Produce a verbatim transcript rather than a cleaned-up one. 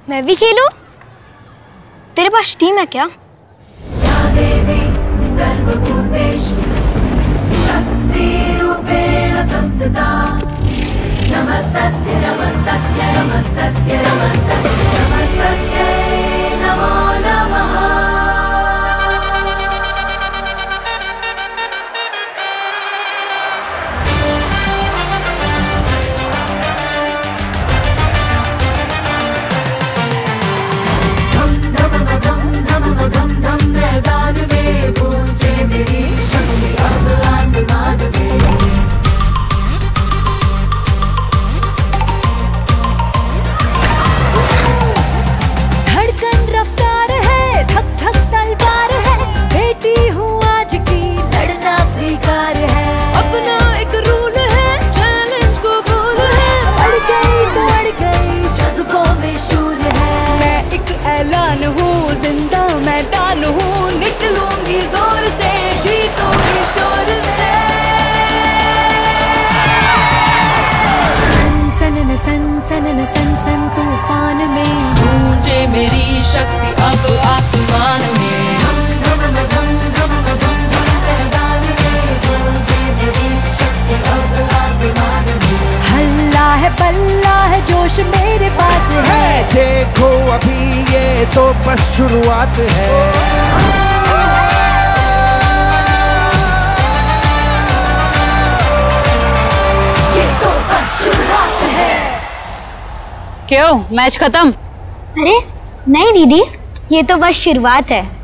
मैं भी खेलूं? तेरे पास टीम है क्या? या देवी सर्वभूतेषु शक्तिरूपेण संस्थिता नमस्तस्यै नमस्तस्यै नमस्तस्यै नमस्तस्यै नमस्तस्यै नमो नमः। सनन सन सन तूफान में गूंजे मेरी शक्ति अब आसमान में। हल्ला है पल्ला है जोश मेरे पास है। देखो अभी ये तो बस शुरुआत है। क्यों मैच खत्म? अरे नहीं दीदी, ये तो बस शुरुआत है।